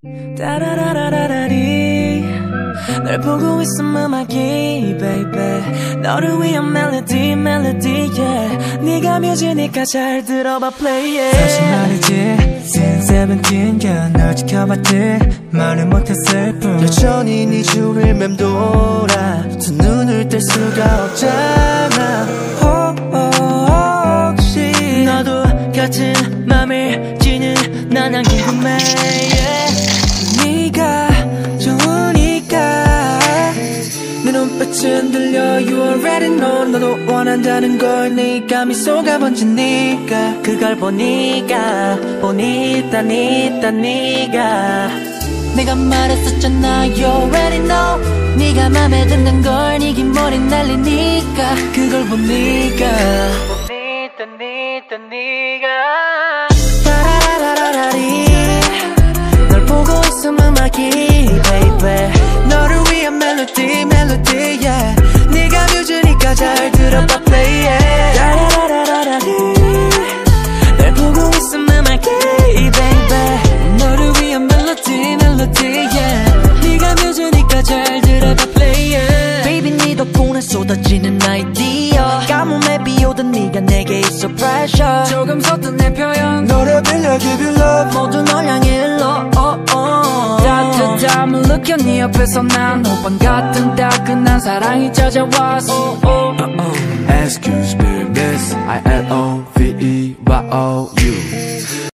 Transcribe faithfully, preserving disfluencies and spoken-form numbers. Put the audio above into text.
따라라라라리 널 보고 있음 음악이 baby 너를 위한 멜로디 멜로디 yeah 네가 뮤지니까 잘 들어봐 play it 사실 말이지 since seventeen yeah 널 지켜봤지 말을 못했을 뿐 여전히 네 주위를 맴돌아 두 눈을 뗄 수가 없잖아 oh, oh, 혹시 너도 같은 맘일지는 난 안 궁금해 yeah. 네가 좋으니까 내 눈빛은 들려 You already know 너도 원한다는 걸 네가 미소가 번지니까 그걸 보니까 보니까 니다 네가 내가 말했었잖아 You already know 네가 맘에 드는 걸 네 긴 머리 날리니까 그걸 보니까 보니까 니다 네가 따라라라라리 널 보고 있음 음악이 baby 너를 위한 멜로디 멜로디 yeah 네가 뮤지니까 잘 들어봐 play it 따라라라라리 널 보고 있음 음악이 baby 너를 위한 멜로디 멜로디 yeah 네가 뮤지니까 잘 들어봐 play it baby 네 덕분에 쏟아지는 아이디어 가뭄에 비오던 네가 내게 있어 pressure 조금 섰던 내 표현 너를 빌려 give you love 모두 널 향해 일러 oh, oh. 따뜻함을 느껴 네 옆에서 난 호빵 같은 따끈한 사랑이 찾아왔어 oh, oh. Uh, uh. Excuse me miss I L O V E Y O U